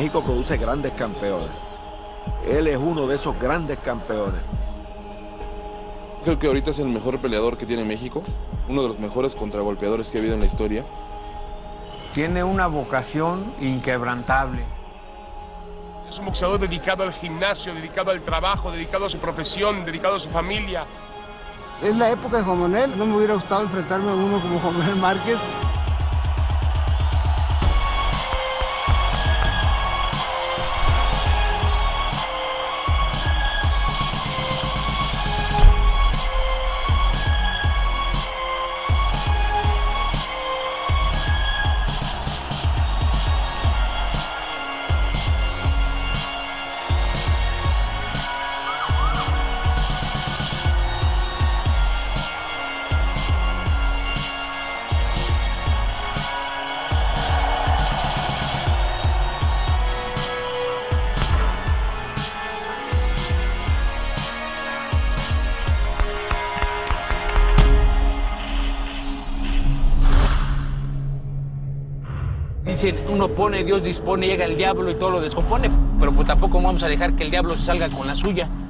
México produce grandes campeones. Él es uno de esos grandes campeones. Creo que ahorita es el mejor peleador que tiene México, uno de los mejores contragolpeadores que ha habido en la historia. Tiene una vocación inquebrantable. Es un boxeador dedicado al gimnasio, dedicado al trabajo, dedicado a su profesión, dedicado a su familia. Es la época de Juan Manuel, no me hubiera gustado enfrentarme a uno como Juan Manuel Márquez. Dicen, uno pone, Dios dispone, llega el diablo y todo lo descompone, pero pues tampoco vamos a dejar que el diablo se salga con la suya.